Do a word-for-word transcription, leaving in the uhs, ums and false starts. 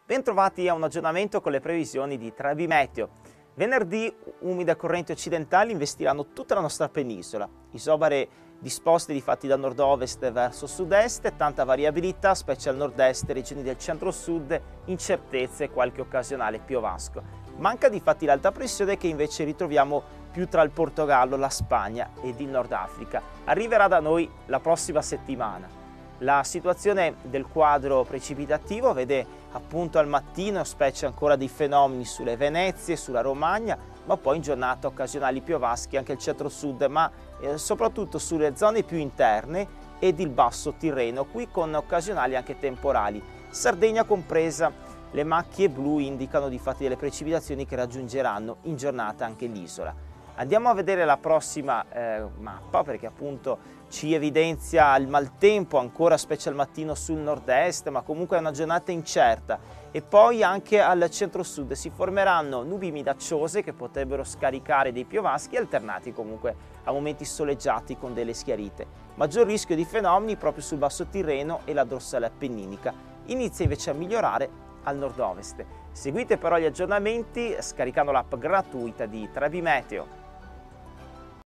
Bentrovati a un aggiornamento con le previsioni di Trebi Meteo. Venerdì umide correnti occidentali investiranno tutta la nostra penisola. Isobare disposte difatti da nord-ovest verso sud-est, tanta variabilità, specie al nord-est, regioni del centro-sud, incertezze e qualche occasionale piovasco. Manca difatti l'alta pressione che invece ritroviamo più tra il Portogallo, la Spagna ed il Nord Africa. Arriverà da noi la prossima settimana. La situazione del quadro precipitativo vede appunto al mattino specie ancora dei fenomeni sulle Venezie, sulla Romagna, ma poi in giornata occasionali piovaschi anche il centro-sud, ma eh, soprattutto sulle zone più interne ed il basso Tirreno, qui con occasionali anche temporali. Sardegna compresa, le macchie blu indicano difatti delle precipitazioni che raggiungeranno in giornata anche l'isola. Andiamo a vedere la prossima eh, mappa perché appunto ci evidenzia il maltempo ancora specie al mattino sul nord-est, ma comunque è una giornata incerta, e poi anche al centro-sud si formeranno nubi minacciose che potrebbero scaricare dei piovaschi alternati comunque a momenti soleggiati con delle schiarite. Maggior rischio di fenomeni proprio sul basso Tirreno e la dorsale appenninica. Inizia invece a migliorare al nord-ovest. Seguite però gli aggiornamenti scaricando l'app gratuita di Trebi Meteo.